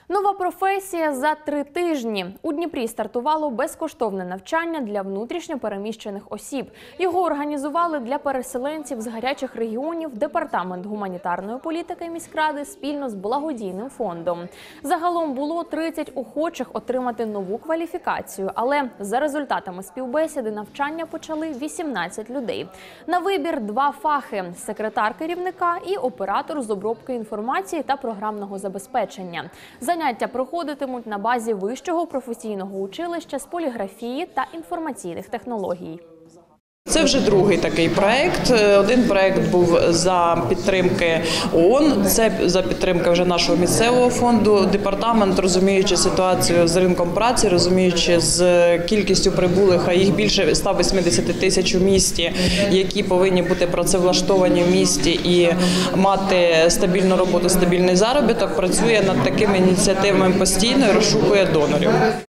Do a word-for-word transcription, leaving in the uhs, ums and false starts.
Нова професія за три тижні. У Дніпрі стартувало безкоштовне навчання для внутрішньо переміщених осіб. Його організували для переселенців з гарячих регіонів Департамент гуманітарної політики міськради спільно з благодійним фондом. Загалом було тридцять охочих отримати нову кваліфікацію, але за результатами співбесіди навчання почали вісімнадцять людей. На вибір два фахи – секретар керівника і оператор з обробки інформації та програмного забезпечення. Заняття проходитимуть на базі Вищого професійного училища з поліграфії та інформаційних технологій. Це вже другий такий проект. Один проект був за підтримки ООН, це за підтримки вже нашого місцевого фонду. Департамент, розуміючи ситуацію з ринком праці, розуміючи з кількістю прибулих, а їх більше ста восьмидесяти тисяч у місті, які повинні бути працевлаштовані в місті і мати стабільну роботу, стабільний заробіток, працює над такими ініціативами постійно і розшукує донорів.